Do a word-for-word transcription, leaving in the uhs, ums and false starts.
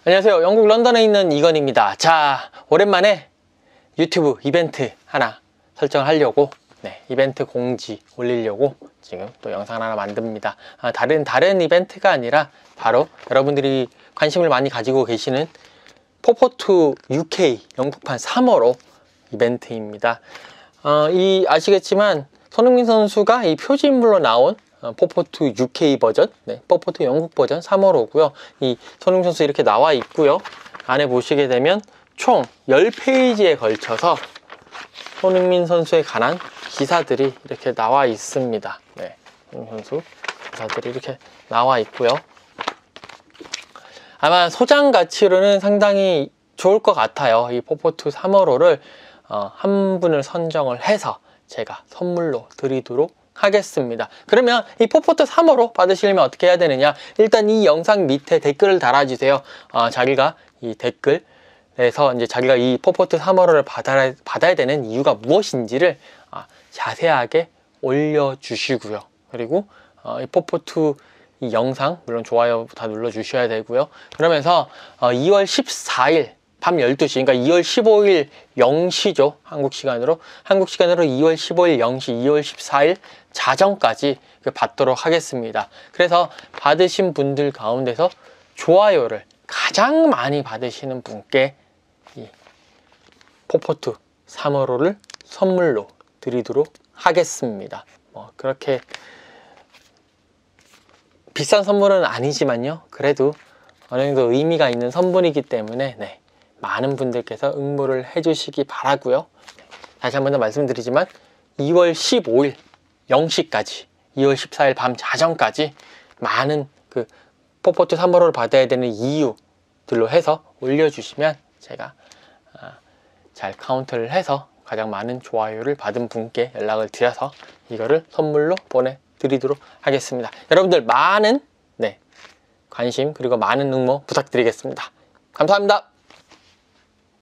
안녕하세요. 영국 런던에 있는 이건입니다. 자, 오랜만에 유튜브 이벤트 하나 설정을 하려고 네, 이벤트 공지 올리려고 지금 또 영상 하나 만듭니다. 아, 다른 다른 이벤트가 아니라 바로 여러분들이 관심을 많이 가지고 계시는 포포투 유케이 영국판 삼 월호 이벤트입니다. 어, 이 아시겠지만 손흥민 선수가 이 표지인물로 나온 어, 포포투 유케이 버전, 네, 포포투 영국 버전 삼 월호고요. 이 손흥민 선수 이렇게 나와 있고요. 안에 보시게 되면 총 십 페이지에 걸쳐서 손흥민 선수에 관한 기사들이 이렇게 나와 있습니다. 네, 손흥민 선수 기사들이 이렇게 나와 있고요. 아마 소장 가치로는 상당히 좋을 것 같아요. 이 포포투 삼 월호를 어, 한 분을 선정을 해서 제가 선물로 드리도록 하겠습니다. 그러면 이 포포투 삼 월호 받으시려면 어떻게 해야 되느냐? 일단 이 영상 밑에 댓글을 달아주세요. 어, 자기가 이 댓글에서 이제 자기가 이 포포투 삼 월호를 받아야, 받아야 되는 이유가 무엇인지를 어, 자세하게 올려주시고요. 그리고 어, 이 포포투 이 영상 물론 좋아요 다 눌러주셔야 되고요. 그러면서 어, 이월 십사일 밤 열두 시, 그러니까 이월 십오일 영 시죠. 한국 시간으로. 한국 시간으로 이월 십오일 영 시, 이월 십사일 자정까지 받도록 하겠습니다. 그래서 받으신 분들 가운데서 좋아요를 가장 많이 받으시는 분께 이 포포투 삼 월호를 선물로 드리도록 하겠습니다. 뭐 그렇게 비싼 선물은 아니지만요. 그래도 어느 정도 의미가 있는 선물이기 때문에 네. 많은 분들께서 응모를 해주시기 바라고요. 다시 한 번 더 말씀드리지만 이월 십오일 영 시까지 이월 십사일 밤 자정까지 많은 그 포포투 삼 월호를 받아야 되는 이유들로 해서 올려주시면 제가 잘 카운트를 해서 가장 많은 좋아요를 받은 분께 연락을 드려서 이거를 선물로 보내드리도록 하겠습니다. 여러분들 많은 네, 관심 그리고 많은 응모 부탁드리겠습니다. 감사합니다.